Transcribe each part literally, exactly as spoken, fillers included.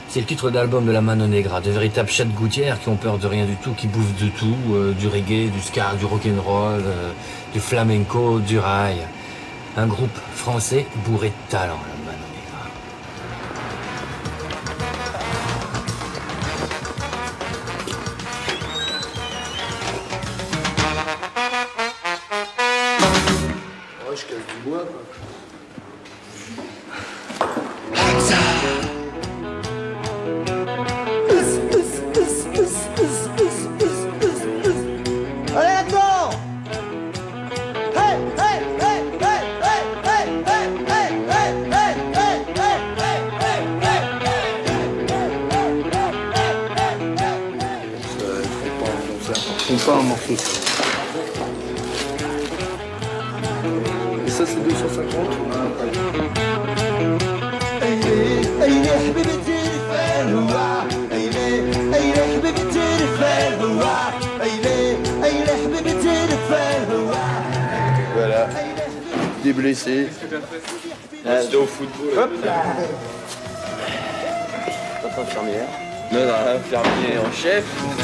C'est le titre d'album de la Mano Negra, de véritables chats de gouttière qui ont peur de rien du tout, qui bouffent de tout, euh, du reggae, du ska, du rock'n'roll, euh, du flamenco, du rail. Un groupe français bourré de talent, la Mano Negra. Ouais, je casse du bois, quoi. Pas un morceau. Et ça c'est deux cent cinquante. Voilà. Des blessés. Qu'est-ce que t'as fait? Ah, c'était au football. Hop. Notre infirmière. Notre infirmier en chef.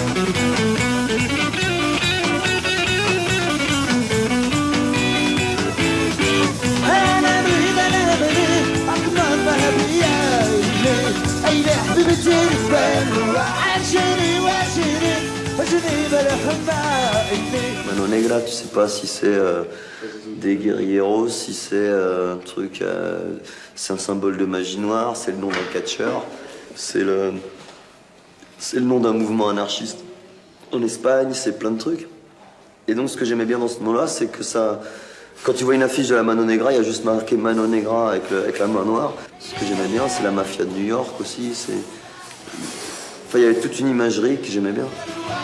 Mano Negra, tu sais pas si c'est euh, des guerrieros, si c'est euh, un truc, euh, c'est un symbole de magie noire, c'est le nom d'un catcheur, c'est le, c'est le nom d'un mouvement anarchiste en Espagne, c'est plein de trucs. Et donc ce que j'aimais bien dans ce nom-là, c'est que ça, quand tu vois une affiche de la Mano Negra, il y a juste marqué Mano Negra avec, le, avec la main noire. Ce que j'aimais bien, c'est la mafia de New York aussi. C'est... Enfin, il y avait toute une imagerie que j'aimais bien.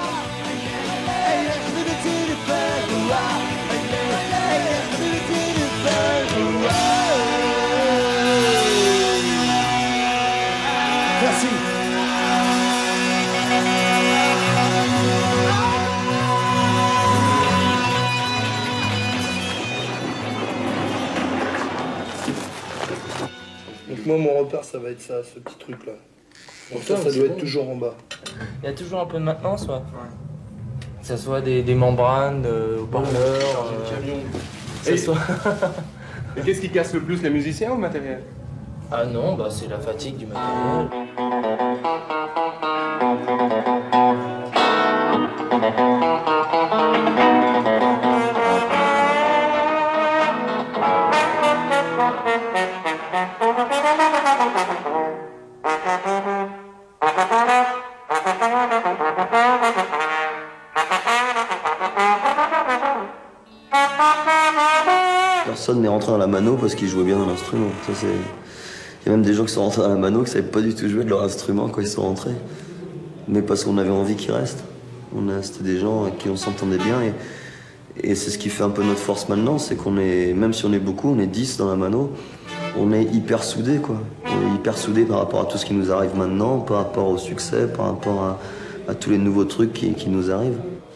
Merci. Donc moi mon repère ça va être ça, ce petit truc là. Donc ça, ça doit être toujours en bas. Il y a toujours un peu de maintenance, ouais. Que ce soit des, des membranes, de haut-parleurs. Euh, soit... Et qu'est-ce qui casse le plus, les musiciens ou le matériel? Ah non, bah c'est la fatigue du matériel. Personne n'est rentré dans la mano parce qu'il jouait bien dans l'instrument. Ça, c'est... Il y a même des gens qui sont rentrés dans la mano qui ne savaient pas du tout jouer de leur instrument quand ils sont rentrés. Mais parce qu'on avait envie qu'ils restent. On a... C'était des gens avec qui on s'entendait bien. Et, et c'est ce qui fait un peu notre force maintenant, c'est qu'on est, même si on est beaucoup, on est dix dans la mano, on est hyper soudés, quoi. On est hyper soudés par rapport à tout ce qui nous arrive maintenant, par rapport au succès, par rapport à, à tous les nouveaux trucs qui, qui nous arrivent.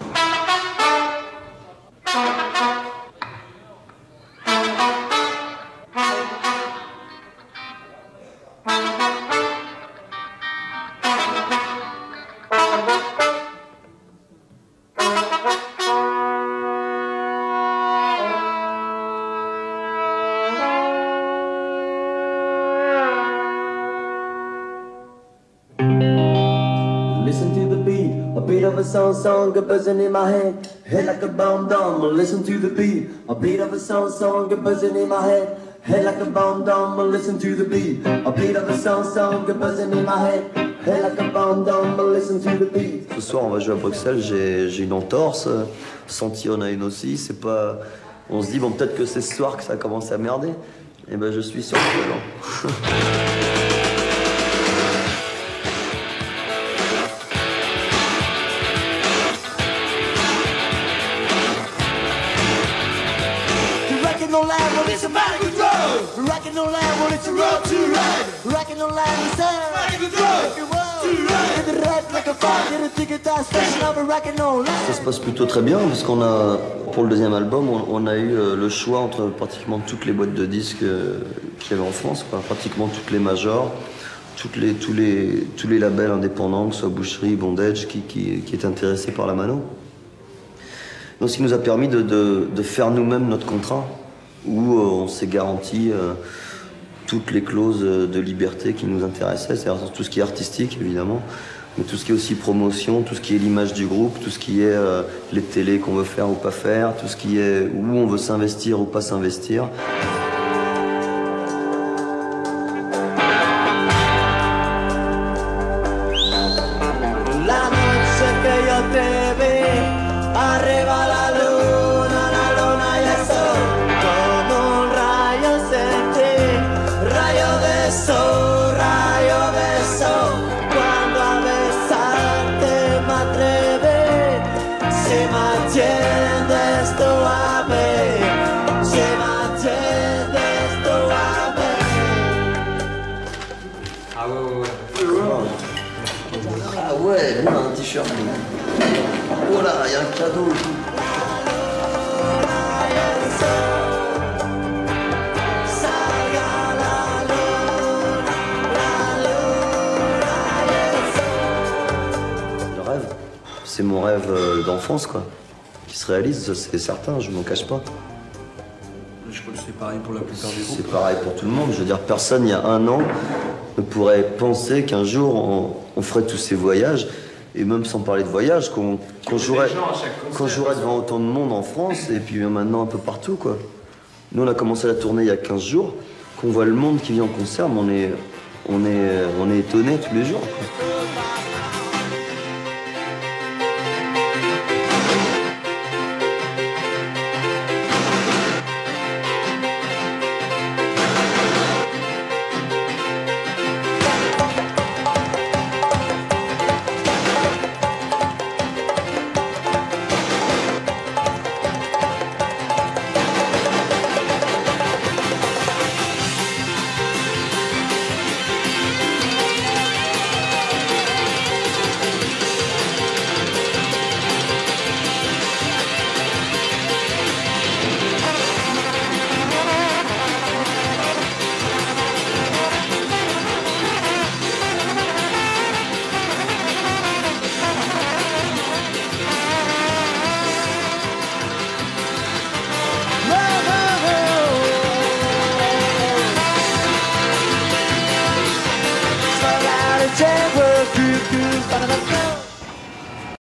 Song, song, a buzzing in my head, head like a bomb dome. Listen to the beat, a beat of a song, song, a buzzing in my head, head like a bomb dome. Listen to the beat, a beat of a song, song, a buzzing in my head, head like a bomb dome. Listen to the beat. Ce soir, on va jouer à Bruxelles. J'ai, j'ai une entorse. Santi en a une aussi. C'est pas. On se dit bon, peut-être que c'est ce soir que ça a commencé à merder. Et ben, je suis sur le volant. Ça se passe plutôt très bien parce qu'on a, pour le deuxième album, on, on a eu le choix entre pratiquement toutes les boîtes de disques qu'il y avait en France, quoi. Pratiquement toutes les majors, toutes les, tous, les, tous les labels indépendants, que ce soit Boucherie, Bondage, qui, qui, qui est intéressé par la mano. Donc, ce qui nous a permis de, de, de faire nous-mêmes notre contrat, où euh, on s'est garanti euh, toutes les clauses de liberté qui nous intéressaient, c'est-à-dire tout ce qui est artistique, évidemment, mais tout ce qui est aussi promotion, tout ce qui est l'image du groupe, tout ce qui est euh, les télés qu'on veut faire ou pas faire, tout ce qui est où on veut s'investir ou pas s'investir. Ah ouais, ouais, ouais. Ah ouais, lui, un t-shirt. Oh là, il y a un cadeau et tout. Le rêve, c'est mon rêve d'enfance, quoi, qui se réalise, c'est certain, je m'en cache pas. Je crois que c'est pareil pour la plupart des groupes. C'est pareil pour tout le monde. Je veux dire, personne, il y a un an, ne pourrait penser qu'un jour, on, on ferait tous ces voyages. Et même sans parler de voyage, qu'on qu'on jouerait, qu'on jouerait devant autant de monde en France, et puis maintenant un peu partout, quoi. Nous, on a commencé la tournée il y a quinze jours. Qu'on voit le monde qui vient en concert, mais on est, on est, on est étonnés tous les jours, quoi. Take work, good, good,